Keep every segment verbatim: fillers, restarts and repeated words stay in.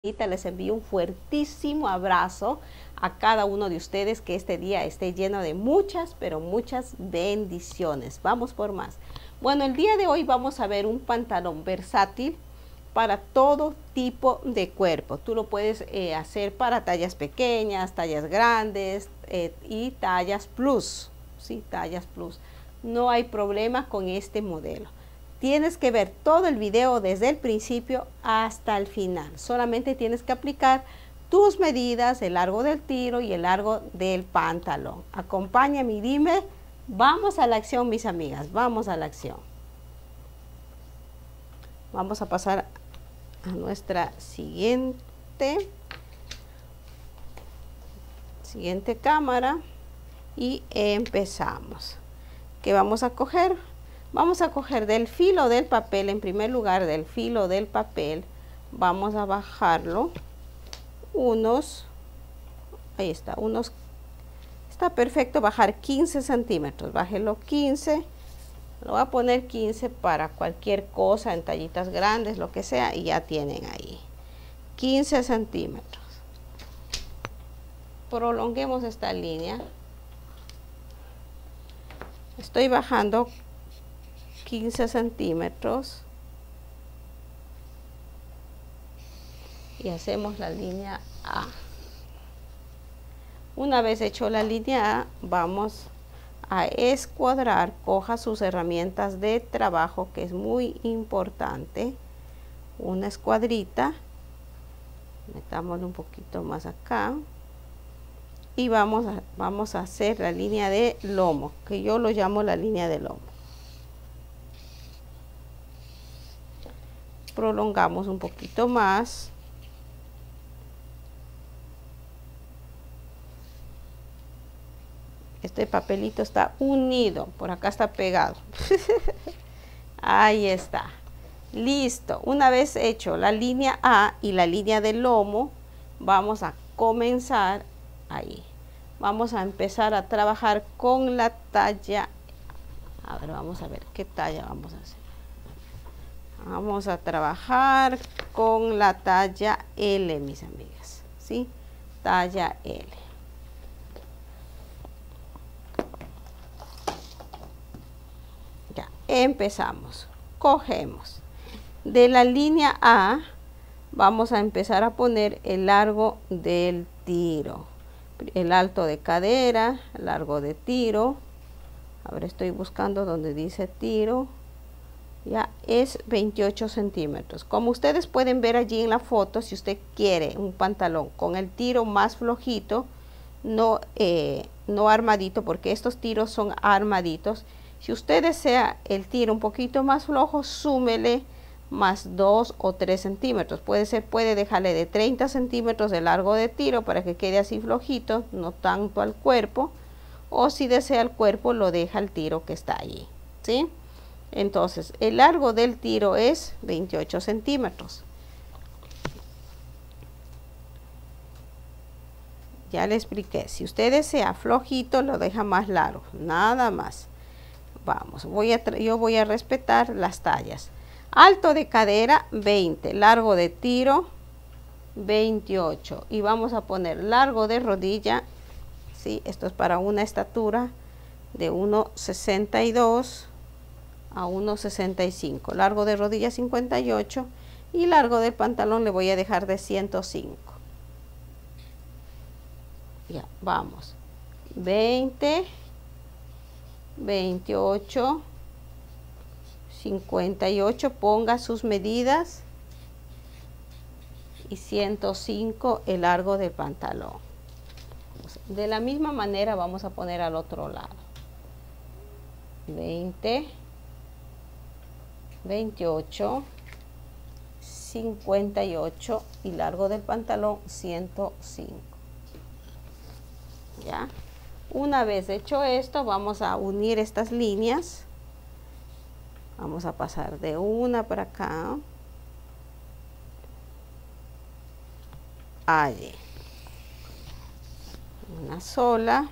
Les envío un fuertísimo abrazo a cada uno de ustedes, que este día esté lleno de muchas, pero muchas bendiciones. Vamos por más. Bueno, el día de hoy vamos a ver un pantalón versátil para todo tipo de cuerpo. Tú lo puedes eh, hacer para tallas pequeñas, tallas grandes eh, y tallas plus, ¿sí? Tallas plus. No hay problema con este modelo. Tienes que ver todo el video desde el principio hasta el final. Solamente tienes que aplicar tus medidas, el largo del tiro y el largo del pantalón. Acompáñame y dime, vamos a la acción, mis amigas, vamos a la acción. Vamos a pasar a nuestra siguiente, siguiente cámara y empezamos. ¿Qué vamos a coger? Vamos a coger del filo del papel, en primer lugar del filo del papel, vamos a bajarlo unos, ahí está, unos, está perfecto bajar quince centímetros, bájelo quince, lo voy a poner quince para cualquier cosa, en tallitas grandes, lo que sea, y ya tienen ahí, quince centímetros. Prolonguemos esta línea, estoy bajando quince centímetros y hacemos la línea A. Una vez hecho la línea A, vamos a escuadrar. Coja sus herramientas de trabajo, que es muy importante. Una escuadrita, metámosle un poquito más acá y vamos a, vamos a hacer la línea de lomo, que yo lo llamo la línea de lomo. Prolongamos un poquito más. Este papelito está unido, por acá está pegado. Ahí está. Listo. Una vez hecho la línea A y la línea del lomo, vamos a comenzar ahí. Vamos a empezar a trabajar con la talla. A ver, vamos a ver qué talla vamos a hacer. Vamos a trabajar con la talla L, mis amigas, ¿sí? Talla L. Ya, empezamos. Cogemos. De la línea A, vamos a empezar a poner el largo del tiro. El alto de cadera, largo de tiro. Ahora estoy buscando donde dice tiro. Ya es veintiocho centímetros. Como ustedes pueden ver allí en la foto, si usted quiere un pantalón con el tiro más flojito, no, eh, no armadito, porque estos tiros son armaditos. Si usted desea el tiro un poquito más flojo, súmele más dos o tres centímetros. Puede ser, puede dejarle de treinta centímetros de largo de tiro para que quede así flojito, no tanto al cuerpo. O si desea el cuerpo, lo deja el tiro que está allí, ¿sí? Entonces, el largo del tiro es veintiocho centímetros. Ya le expliqué. Si usted desea flojito, lo deja más largo. Nada más. Vamos, voy a yo voy a respetar las tallas. Alto de cadera, veinte. Largo de tiro, veintiocho. Y vamos a poner largo de rodilla. ¿Sí? Esto es para una estatura de uno sesenta y dos. A uno sesenta y cinco, largo de rodilla cincuenta y ocho y largo del pantalón le voy a dejar de ciento cinco. Ya, vamos. veinte, veintiocho, cincuenta y ocho, ponga sus medidas y ciento cinco el largo del pantalón. De la misma manera vamos a poner al otro lado. veinte, veintiocho, cincuenta y ocho y largo del pantalón ciento cinco. Ya, una vez hecho esto, vamos a unir estas líneas. Vamos a pasar de una para acá, allí, una sola,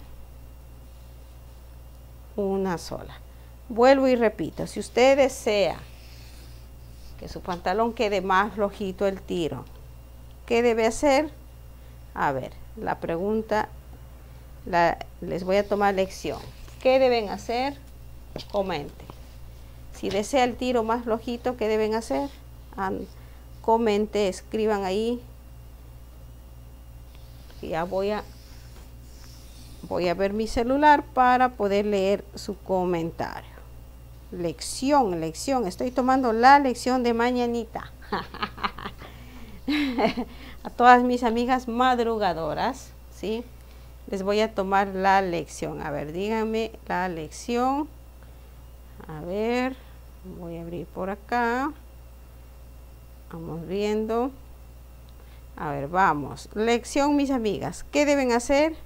una sola. Vuelvo y repito, si usted desea que su pantalón quede más flojito el tiro, ¿Qué debe hacer? A ver, la pregunta, la, les voy a tomar lección. ¿Qué deben hacer? Comente. Si desea el tiro más flojito, ¿qué deben hacer? And, comente, escriban ahí. Ya voy a, voy a ver mi celular para poder leer su comentario. Lección, lección. Estoy tomando la lección de mañanita. A todas mis amigas madrugadoras, ¿sí? Les voy a tomar la lección. A ver, díganme la lección. A ver, voy a abrir por acá. Vamos viendo. A ver, vamos. Lección, mis amigas. ¿Qué deben hacer?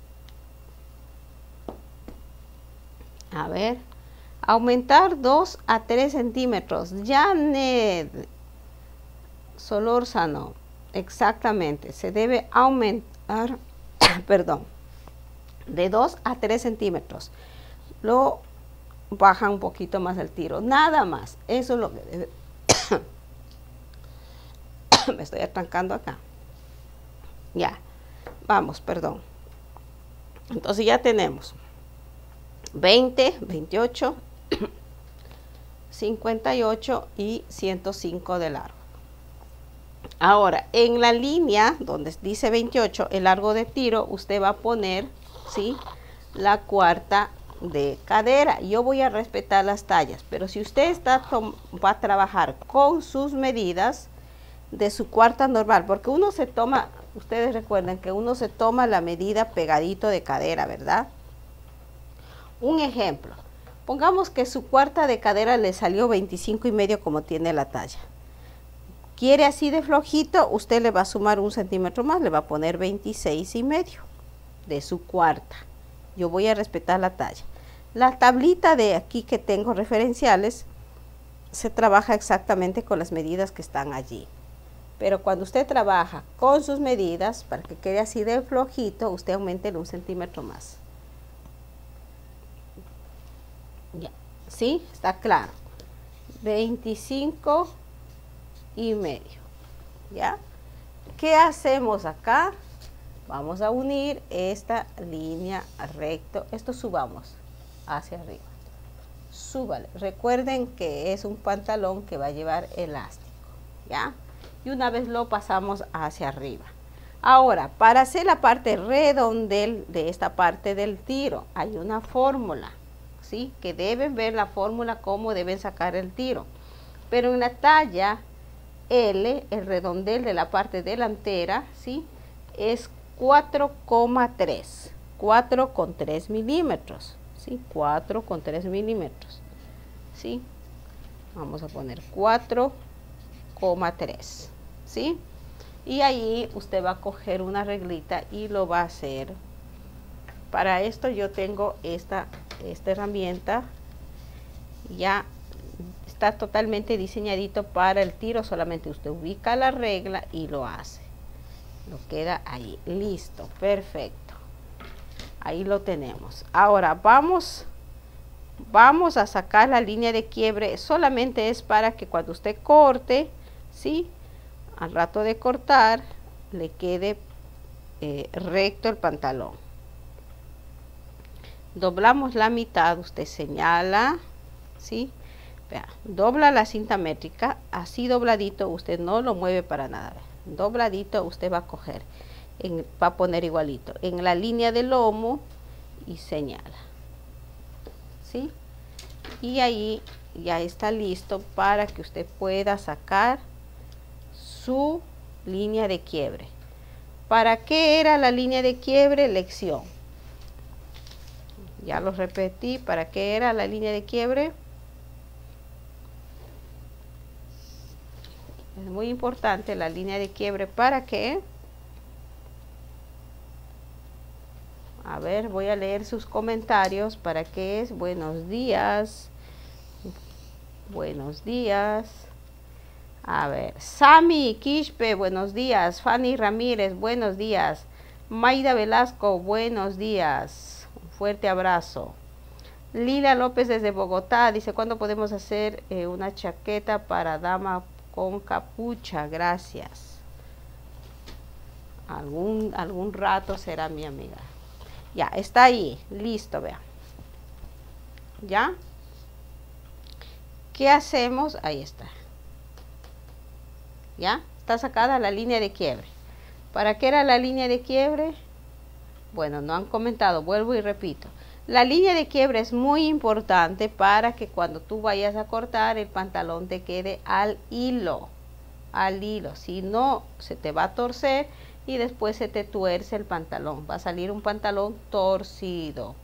A ver. Aumentar dos a tres centímetros. Janet Solórzano. Exactamente. Se debe aumentar, perdón, de dos a tres centímetros. Lo baja un poquito más el tiro. Nada más. Eso es lo que debe. Me estoy atrancando acá. Ya. Vamos, perdón. Entonces ya tenemos veinte, veintiocho, cincuenta y ocho y ciento cinco de largo. Ahora, en la línea donde dice veintiocho, el largo de tiro, usted va a poner, ¿sí?, la cuarta de cadera. Yo voy a respetar las tallas, pero si usted está va a trabajar con sus medidas de su cuarta normal, porque uno se toma, ustedes recuerden que uno se toma la medida pegadito de cadera, ¿verdad? Un ejemplo, pongamos que su cuarta de cadera le salió veinticinco y medio como tiene la talla. Quiere así de flojito, usted le va a sumar un centímetro más, le va a poner veintiséis y medio de su cuarta. Yo voy a respetar la talla. La tablita de aquí que tengo referenciales se trabaja exactamente con las medidas que están allí. Pero cuando usted trabaja con sus medidas, para que quede así de flojito, usted aumente un centímetro más. Ya, ¿sí? Está claro. veinticinco y medio. ¿Ya? ¿Qué hacemos acá? Vamos a unir esta línea recto. Esto subamos hacia arriba. Súbale. Recuerden que es un pantalón que va a llevar elástico. ¿Ya? Y una vez lo pasamos hacia arriba. Ahora, para hacer la parte redondel de esta parte del tiro, hay una fórmula, ¿sí? Que deben ver la fórmula, cómo deben sacar el tiro. Pero en la talla L, el redondel de la parte delantera, ¿sí?, es cuatro coma tres. cuatro coma tres milímetros. ¿Sí? cuatro coma tres milímetros. ¿Sí? Vamos a poner cuatro coma tres. ¿Sí? Y ahí usted va a coger una reglita y lo va a hacer. Para esto yo tengo esta, esta herramienta. Ya está totalmente diseñadito para el tiro. Solamente usted ubica la regla y lo hace. Lo queda ahí. Listo. Perfecto. Ahí lo tenemos. Ahora vamos, vamos a sacar la línea de quiebre. Solamente es para que cuando usted corte, ¿sí?, al rato de cortar, le quede eh, recto el pantalón. Doblamos la mitad, usted señala, ¿sí? Vea, dobla la cinta métrica, así dobladito, usted no lo mueve para nada. Vea, dobladito usted va a coger, en, va a poner igualito, en la línea del lomo y señala, ¿sí? Y ahí ya está listo para que usted pueda sacar su línea de quiebre. ¿Para qué era la línea de quiebre? Lección. Ya lo repetí. ¿Para qué era la línea de quiebre? Es muy importante la línea de quiebre. ¿Para qué? A ver, voy a leer sus comentarios. ¿Para qué es? Buenos días. Buenos días. A ver, Sami Quispe, buenos días. Fanny Ramírez, buenos días. Maida Velasco, buenos días. Un fuerte abrazo. Lila López desde Bogotá dice, ¿cuándo podemos hacer eh, una chaqueta para dama con capucha? Gracias. Algún, algún rato será mi amiga. Ya, está ahí, listo, vean. ¿Ya? ¿Qué hacemos? Ahí está. ¿Ya? Está sacada la línea de quiebre. ¿Para qué era la línea de quiebre? Bueno, no han comentado, vuelvo y repito. La línea de quiebre es muy importante para que cuando tú vayas a cortar el pantalón te quede al hilo. Al hilo. Si no, se te va a torcer y después se te tuerce el pantalón. Va a salir un pantalón torcido.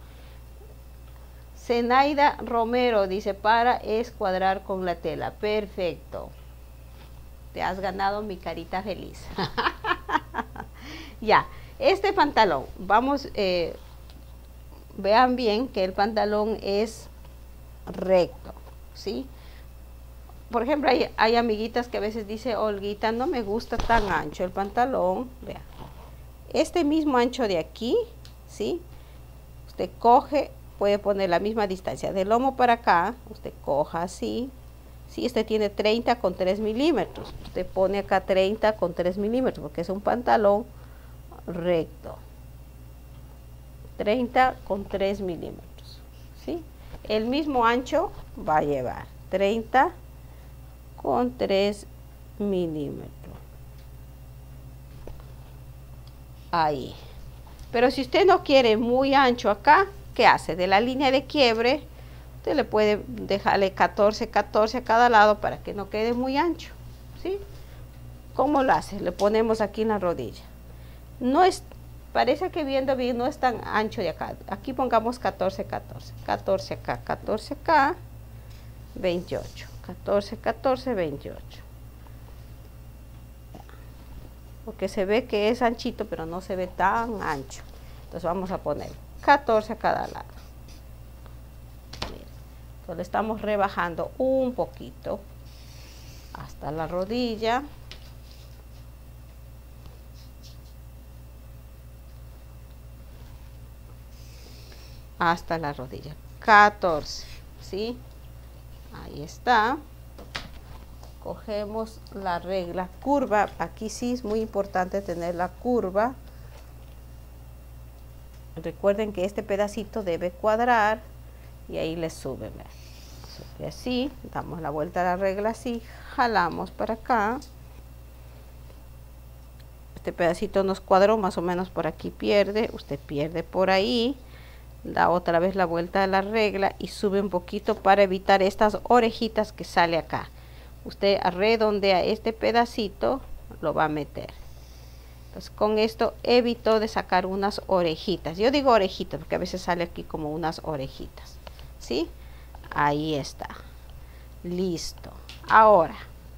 Zenaida Romero dice, para escuadrar con la tela. Perfecto. Te has ganado mi carita feliz. Ya, este pantalón, vamos, eh, vean bien que el pantalón es recto, ¿sí? Por ejemplo, hay, hay amiguitas que a veces dicen, Olguita, no me gusta tan ancho el pantalón. Vean, este mismo ancho de aquí, ¿sí? Usted coge, puede poner la misma distancia del lomo para acá, usted coja así. Si este tiene treinta con tres milímetros, usted pone acá treinta con tres milímetros, porque es un pantalón recto. treinta con tres milímetros, ¿sí? El mismo ancho va a llevar treinta con tres milímetros. Ahí. Pero si usted no quiere muy ancho acá, ¿qué hace? De la línea de quiebre, usted le puede dejarle catorce, catorce a cada lado para que no quede muy ancho, ¿sí? ¿Cómo lo hace? Le ponemos aquí en la rodilla. No es, parece que viendo bien no es tan ancho de acá. Aquí pongamos catorce, catorce. catorce acá, catorce acá, veintiocho. catorce, catorce, veintiocho. Porque se ve que es anchito, pero no se ve tan ancho. Entonces vamos a poner catorce a cada lado. Entonces le estamos rebajando un poquito hasta la rodilla. Hasta la rodilla. catorce, ¿sí? Ahí está. Cogemos la regla curva. Aquí sí es muy importante tener la curva. Recuerden que este pedacito debe cuadrar y ahí le suben. Sube así, damos la vuelta a la regla así, jalamos para acá. Este pedacito nos cuadró, más o menos por aquí pierde, usted pierde por ahí. Da otra vez la vuelta a la regla y sube un poquito para evitar estas orejitas que sale acá. Usted redondea este pedacito, lo va a meter. Entonces con esto evito de sacar unas orejitas. Yo digo orejitas porque a veces sale aquí como unas orejitas, ¿sí? Ahí está. Listo. Ahora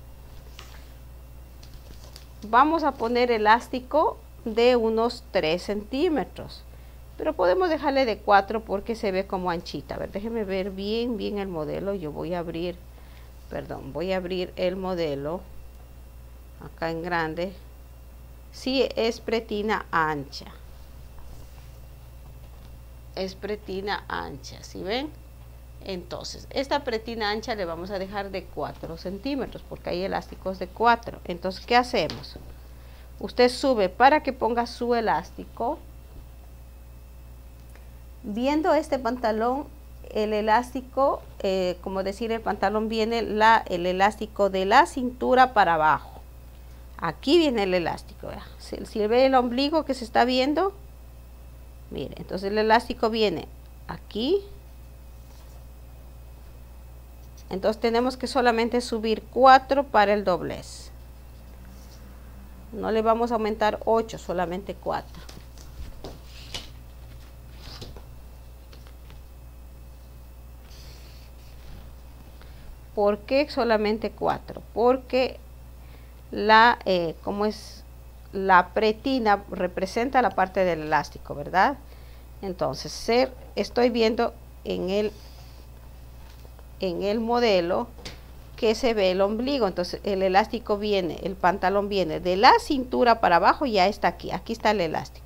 vamos a poner elástico de unos tres centímetros. Pero podemos dejarle de cuatro porque se ve como anchita. A ver, déjenme ver bien, bien el modelo. Yo voy a abrir, perdón, voy a abrir el modelo acá en grande. Sí, es pretina ancha. Es pretina ancha, ¿sí ven? Entonces, esta pretina ancha le vamos a dejar de cuatro centímetros porque hay elásticos de cuatro. Entonces, ¿qué hacemos? Usted sube para que ponga su elástico. Viendo este pantalón, el elástico, eh, como decir, el pantalón viene la, el elástico de la cintura para abajo. Aquí viene el elástico. Si, si ve el ombligo que se está viendo, mire, entonces el elástico viene aquí. Entonces tenemos que solamente subir cuatro para el doblez. No le vamos a aumentar ocho, solamente cuatro. ¿Por qué solamente cuatro? Porque la, eh, como es la pretina, representa la parte del elástico, ¿verdad? Entonces, ser, estoy viendo en el, en el modelo que se ve el ombligo. Entonces, el elástico viene, el pantalón viene de la cintura para abajo, ya está aquí. Aquí está el elástico.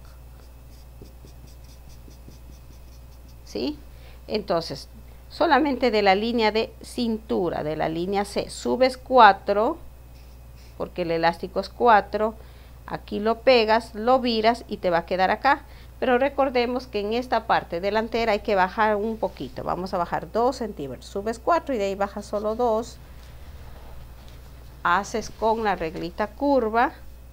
¿Sí? Entonces, solamente de la línea de cintura, de la línea C, subes cuatro, porque el elástico es cuatro, Aquí lo pegas, lo viras y te va a quedar acá. Pero recordemos que en esta parte delantera hay que bajar un poquito. Vamos a bajar dos centímetros. Subes cuatro y de ahí bajas solo dos. Haces con la reglita curva.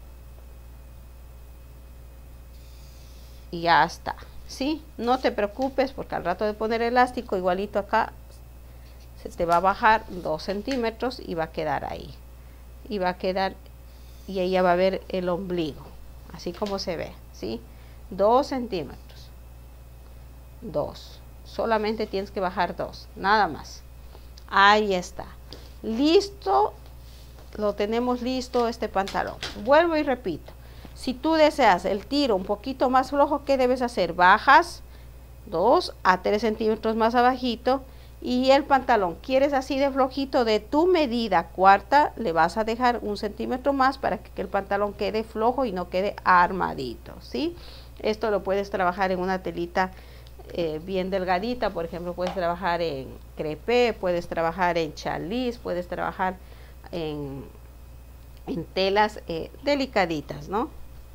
Y ya está. ¿Sí? No te preocupes porque al rato de poner elástico, igualito acá, se te va a bajar dos centímetros y va a quedar ahí. Y va a quedar, y ahí ya va a ver el ombligo. Así como se ve. ¿Sí? dos centímetros. dos. Solamente tienes que bajar dos. Nada más. Ahí está. Listo. Lo tenemos listo este pantalón. Vuelvo y repito. Si tú deseas el tiro un poquito más flojo, ¿qué debes hacer? Bajas dos a tres centímetros más abajito. Y el pantalón, ¿quieres así de flojito? De tu medida cuarta, le vas a dejar un centímetro más para que el pantalón quede flojo y no quede armadito, ¿sí? Esto lo puedes trabajar en una telita eh, bien delgadita. Por ejemplo, puedes trabajar en crepé, puedes trabajar en chaliz, puedes trabajar en, en telas eh, delicaditas, ¿no?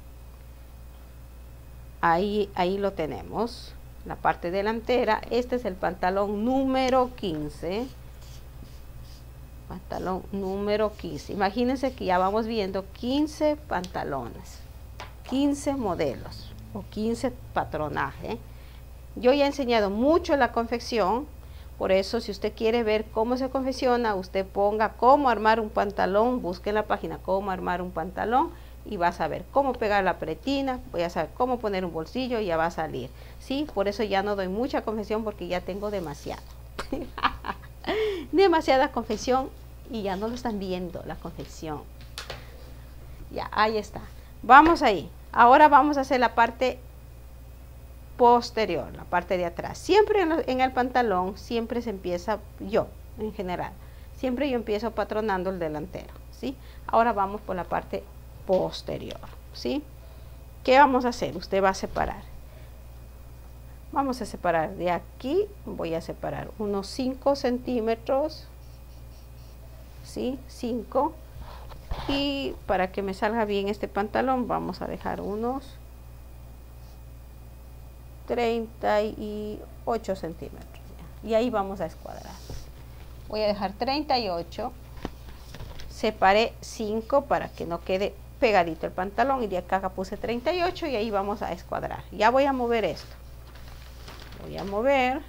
Ahí, ahí lo tenemos, la parte delantera. Este es el pantalón número quince. Pantalón número quince. Imagínense que ya vamos viendo quince pantalones, quince modelos o quince patronajes. Yo ya he enseñado mucho la confección, por eso si usted quiere ver cómo se confecciona, usted ponga cómo armar un pantalón, busque en la página cómo armar un pantalón y vas a ver cómo pegar la pretina, voy a saber cómo poner un bolsillo y ya va a salir. Sí, por eso ya no doy mucha confección porque ya tengo demasiado. Demasiada confección y ya no lo están viendo la confección. Ya, ahí está. Vamos ahí. Ahora vamos a hacer la parte posterior, la parte de atrás. Siempre en, lo, en el pantalón, siempre se empieza, yo en general, siempre yo empiezo patronando el delantero, ¿sí? Ahora vamos por la parte posterior, ¿sí? ¿Qué vamos a hacer? Usted va a separar. Vamos a separar de aquí, voy a separar unos cinco centímetros, ¿sí? cinco. Y para que me salga bien este pantalón, vamos a dejar unos treinta y ocho centímetros. Y ahí vamos a escuadrar. Voy a dejar treinta y ocho. Separé cinco para que no quede pegadito el pantalón. Y de acá puse treinta y ocho y ahí vamos a escuadrar. Ya voy a mover esto. Voy a mover.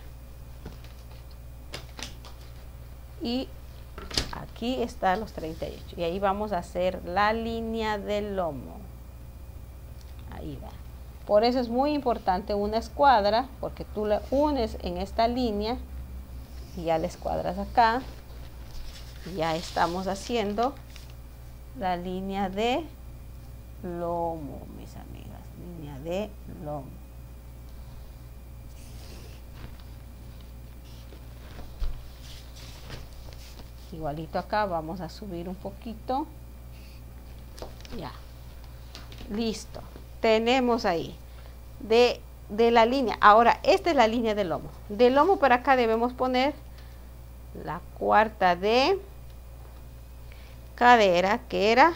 Y aquí están los treinta y ocho. Y ahí vamos a hacer la línea del lomo. Ahí va. Por eso es muy importante una escuadra, porque tú la unes en esta línea y ya la escuadras acá. Ya estamos haciendo la línea de lomo, mis amigas. Línea de lomo. Igualito acá, vamos a subir un poquito. Ya. Listo. Tenemos ahí de, de la línea. Ahora, esta es la línea del lomo. Del lomo para acá debemos poner la cuarta de cadera, que era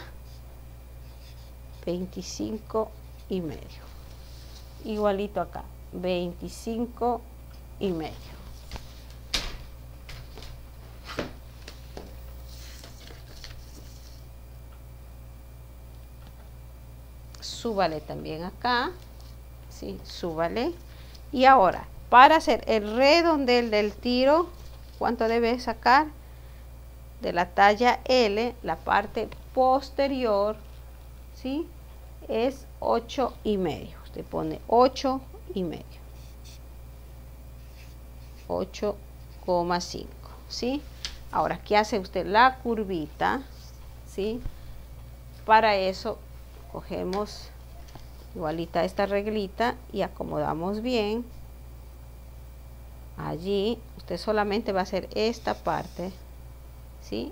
veinticinco y medio. Igualito acá, veinticinco y medio. Súbale también acá, sí, súbale. Y ahora, para hacer el redondel del tiro, ¿cuánto debe sacar? De la talla L, la parte posterior, ¿sí? Es ocho y medio. Usted pone ocho y medio. ocho coma cinco, ¿sí? Ahora, ¿qué hace usted? La curvita, ¿sí? Para eso, cogemos igualita esta reglita y acomodamos bien. Allí usted solamente va a hacer esta parte, ¿sí?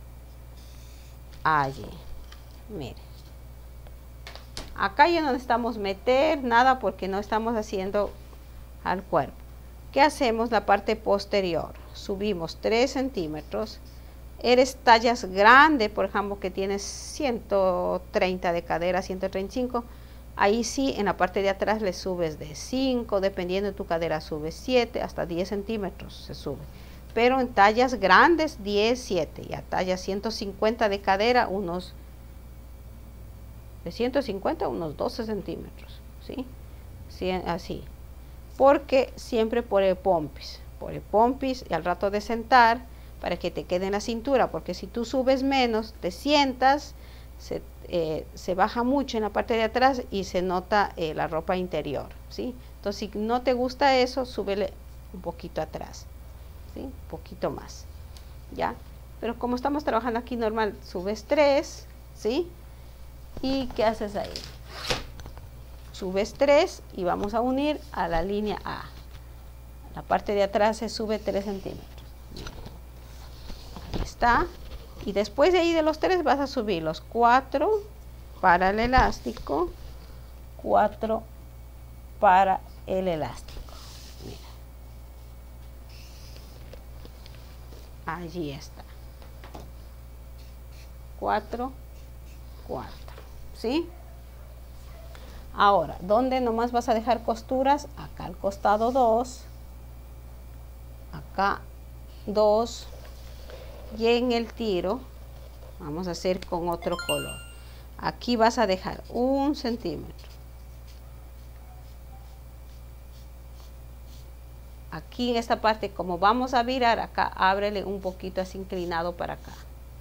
Allí, mire. Acá ya no necesitamos meter nada porque no estamos haciendo al cuerpo. ¿Qué hacemos? La parte posterior. Subimos tres centímetros eres tallas grandes, por ejemplo, que tienes ciento treinta de cadera, ciento treinta y cinco, ahí sí, en la parte de atrás le subes de cinco, dependiendo de tu cadera, subes siete, hasta diez centímetros se sube. Pero en tallas grandes, diez, siete, y a talla ciento cincuenta de cadera, unos, de ciento cincuenta, unos doce centímetros, ¿sí? Sí, así. Porque siempre por el pompis, por el pompis, y al rato de sentar, para que te quede en la cintura, porque si tú subes menos, te sientas, se, eh, se baja mucho en la parte de atrás y se nota eh, la ropa interior, ¿sí? Entonces, si no te gusta eso, súbele un poquito atrás, ¿sí? Un poquito más, ¿ya? Pero como estamos trabajando aquí normal, subes tres, ¿sí? ¿Y qué haces ahí? Subes tres y vamos a unir a la línea A. La parte de atrás se sube tres centímetros. Ahí está. Y después de ahí de los tres vas a subir los cuatro para el elástico, cuatro para el elástico. Mira. Allí está. cuatro, cuatro. ¿Sí? Ahora, ¿dónde nomás vas a dejar costuras? Acá al costado dos, acá dos, y en el tiro vamos a hacer con otro color. Aquí vas a dejar un centímetro. Aquí en esta parte, como vamos a virar acá, ábrele un poquito así inclinado para acá.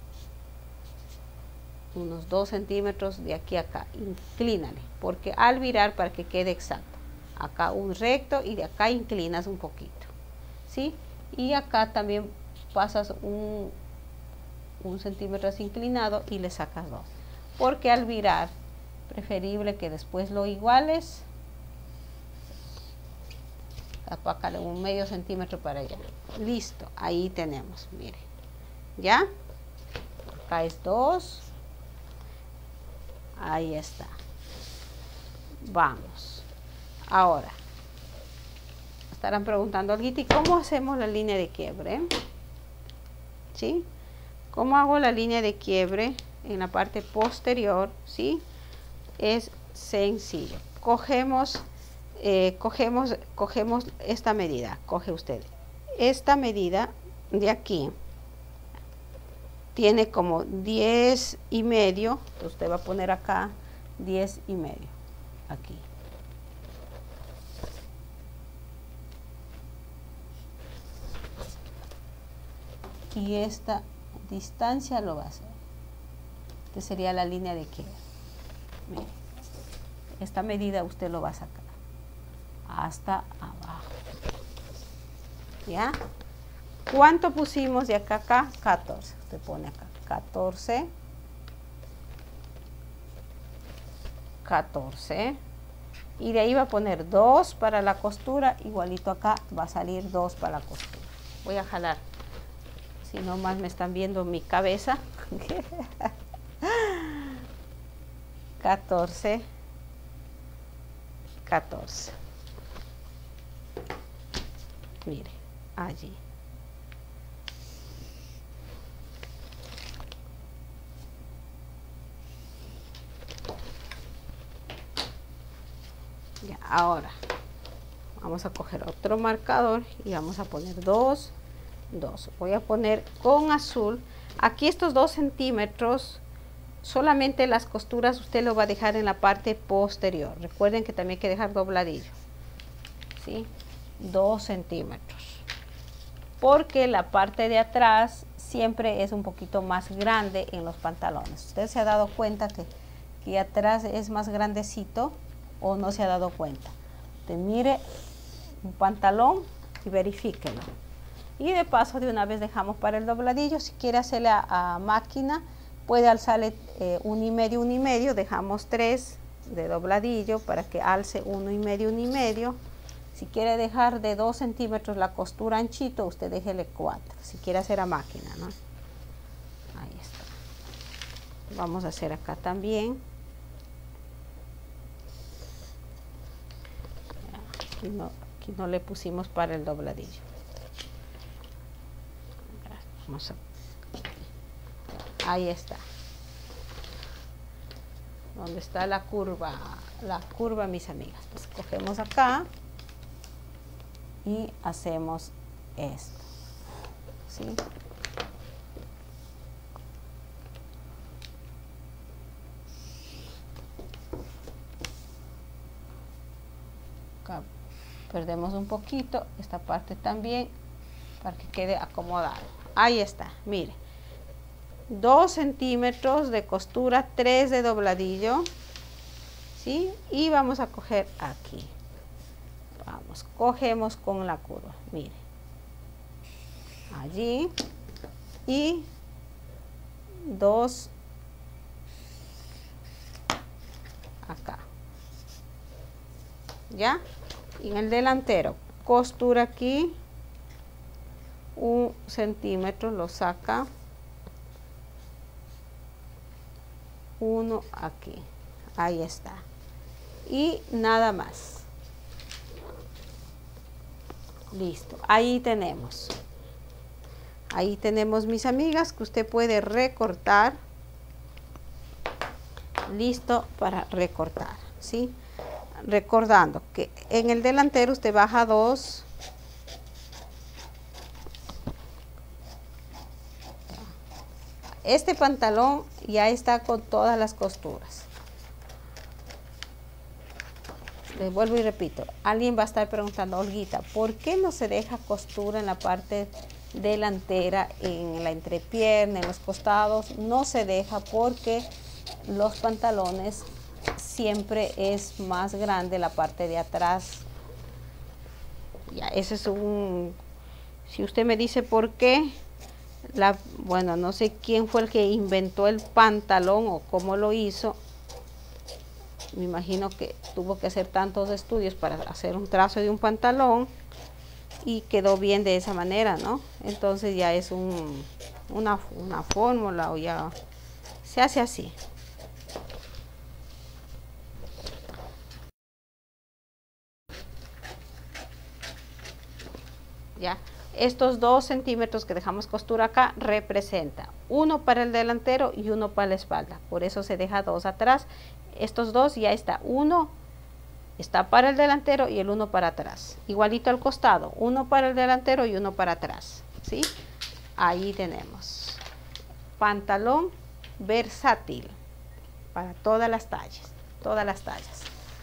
Unos dos centímetros de aquí a acá, inclínale, porque al virar para que quede exacto, acá un recto y de acá inclinas un poquito, ¿sí? Y acá también pasas un, un centímetro así inclinado y le sacas dos, porque al virar, preferible que después lo iguales, apácale un medio centímetro para allá, listo, ahí tenemos, mire, ¿ya? Acá es dos. Ahí está. Vamos. Ahora, estarán preguntando algo, ¿y cómo hacemos la línea de quiebre? ¿Sí? ¿Cómo hago la línea de quiebre en la parte posterior? ¿Sí? Es sencillo. Cogemos, eh, cogemos, cogemos esta medida. Coge usted esta medida de aquí. Tiene como diez y medio, usted va a poner acá diez y medio, aquí. Y esta distancia lo va a hacer. Esta sería la línea de quiebre. Mire, esta medida usted lo va a sacar hasta abajo. ¿Ya? ¿Cuánto pusimos de acá a acá? catorce. Usted pone acá catorce. catorce. Y de ahí va a poner dos para la costura. Igualito acá va a salir dos para la costura. Voy a jalar. Si no más me están viendo mi cabeza. catorce. catorce. Mire, allí. Ya, ahora vamos a coger otro marcador y vamos a poner dos, dos. Voy a poner con azul. Aquí estos dos centímetros, solamente las costuras usted lo va a dejar en la parte posterior. Recuerden que también hay que dejar dobladillo. ¿Sí? dos centímetros. Porque la parte de atrás siempre es un poquito más grande en los pantalones. Usted se ha dado cuenta que, que atrás es más grandecito. ¿O no se ha dado cuenta? Te mire un pantalón y verifíquelo. Y de paso de una vez dejamos para el dobladillo. Si quiere hacerle a, a máquina, puede alzarle eh, uno y medio, uno y medio. Dejamos tres de dobladillo para que alce uno y medio, uno y medio. Si quiere dejar de dos centímetros la costura anchito, usted déjele cuatro. Si quiere hacer a máquina, ¿no? Ahí está. Vamos a hacer acá también. Aquí no, aquí no le pusimos para el dobladillo. Vamos a, Ahí está. ¿Dónde está la curva? La curva, mis amigas. Pues cogemos acá y hacemos esto. ¿Sí? Acá perdemos un poquito esta parte también para que quede acomodado. Ahí está, mire. dos centímetros de costura, tres de dobladillo, ¿sí? Y vamos a coger aquí. Vamos, cogemos con la curva, mire. Allí. Y dos acá. ¿Ya? Y en el delantero, costura aquí. Un centímetro lo saca. Uno aquí. Ahí está. Y nada más. Listo. Ahí tenemos. Ahí tenemos, mis amigas, que usted puede recortar. Listo para recortar, ¿sí? Recordando que en el delantero usted baja dos. Este pantalón ya está con todas las costuras. Les vuelvo y repito, alguien va a estar preguntando, Olguita, ¿por qué no se deja costura en la parte delantera, en la entrepierna, en los costados? No se deja porque los pantalones siempre es más grande la parte de atrás. Ya, ese es un... Si usted me dice por qué, la, bueno, no sé quién fue el que inventó el pantalón o cómo lo hizo. Me imagino que tuvo que hacer tantos estudios para hacer un trazo de un pantalón y quedó bien de esa manera, ¿no? Entonces ya es un, una, una fórmula o ya se hace así. Ya, estos dos centímetros que dejamos costura acá representa uno para el delantero y uno para la espalda. Por eso se deja dos atrás. Estos dos ya está, uno está para el delantero y el uno para atrás. Igualito al costado, uno para el delantero y uno para atrás, ¿sí? Ahí tenemos. Pantalón versátil para todas las tallas, todas las tallas.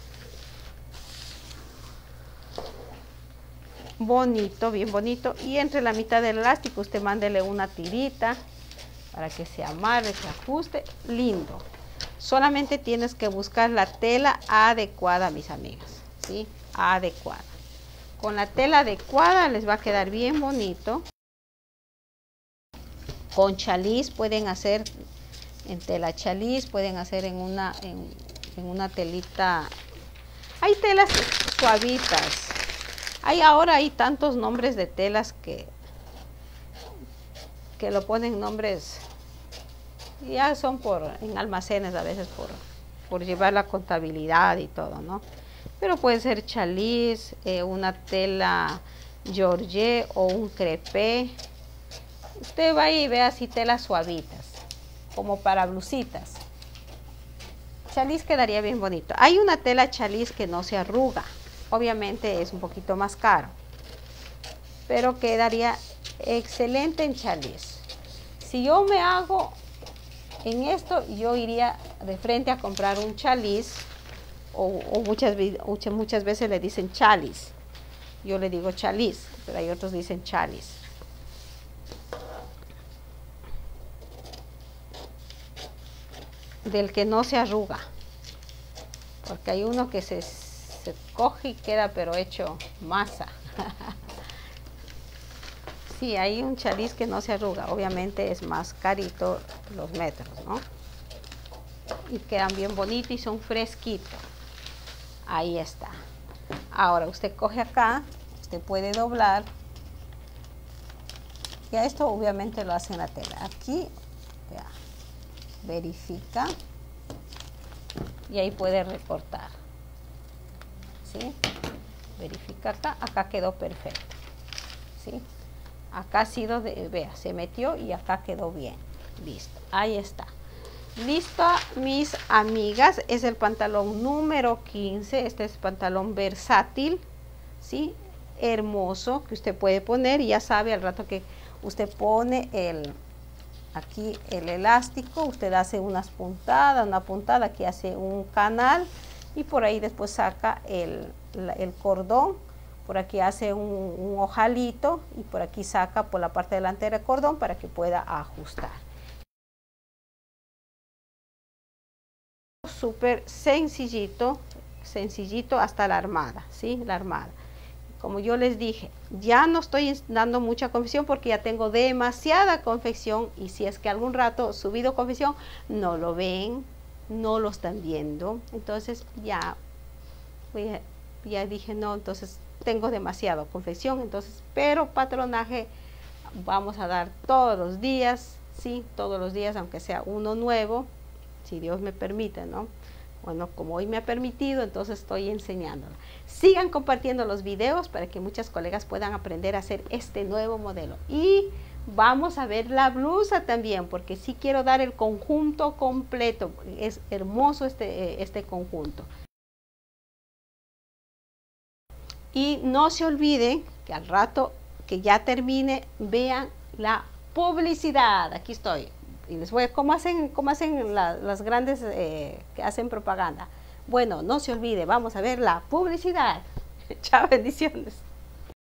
Bonito, bien bonito. Y entre la mitad del elástico usted mándele una tirita para que se amarre, se ajuste, lindo. Solamente tienes que buscar la tela adecuada, mis amigas, ¿sí? Adecuada. Con la tela adecuada les va a quedar bien bonito. Con chaliz pueden hacer, en tela chaliz, pueden hacer en una, en, en una telita. Hay telas suavitas. Hay ahora hay tantos nombres de telas que, que lo ponen nombres... Ya son por en almacenes a veces por, por llevar la contabilidad y todo, ¿no? Pero puede ser chaliz, eh, una tela georgette o un crepé. Usted vaya y vea así telas suavitas, como para blusitas. Chaliz quedaría bien bonito. Hay una tela chaliz que no se arruga. Obviamente es un poquito más caro, pero quedaría excelente en chaliz. Si yo me hago... En esto yo iría de frente a comprar un chaliz o, o muchas, muchas, muchas veces le dicen chaliz. Yo le digo chaliz, pero hay otros dicen chaliz. Del que no se arruga. Porque hay uno que se, se coge y queda pero hecho masa. Sí, hay un chaliz que no se arruga, obviamente es más carito los metros, ¿no? Y quedan bien bonitos y son fresquitos. Ahí está. Ahora usted coge acá, usted puede doblar. Y a esto obviamente lo hace en la tela. Aquí, vea, verifica. Y ahí puede recortar. ¿Sí? Verifica acá, acá quedó perfecto. ¿Sí? Acá ha sido, de, vea, se metió y acá quedó bien. listo, ahí está. Listo, mis amigas, es el pantalón número quince, este es pantalón versátil, ¿sí? Hermoso, que usted puede poner y ya sabe al rato que usted pone el, aquí el elástico, usted hace unas puntadas, una puntada, aquí hace un canal y por ahí después saca el, el cordón, por aquí hace un, un ojalito y por aquí saca por la parte delantera el cordón para que pueda ajustar. Súper sencillito, sencillito hasta la armada, ¿sí? La armada. Como yo les dije, ya no estoy dando mucha confección porque ya tengo demasiada confección y si es que algún rato subido confección, no lo ven, no lo están viendo. Entonces ya, ya dije, no, entonces tengo demasiada confección, entonces, pero patronaje vamos a dar todos los días, sí, todos los días, aunque sea uno nuevo, si Dios me permite, ¿no? Bueno, como hoy me ha permitido, entonces estoy enseñándola. Sigan compartiendo los videos para que muchas colegas puedan aprender a hacer este nuevo modelo. Y vamos a ver la blusa también, porque sí quiero dar el conjunto completo. Es hermoso este, este conjunto. Y no se olviden que al rato que ya termine, vean la publicidad. Aquí estoy. Y les voy a, ¿cómo hacen, cómo hacen la, las grandes eh, que hacen propaganda? Bueno, no se olvide, vamos a ver la publicidad. Chao, bendiciones.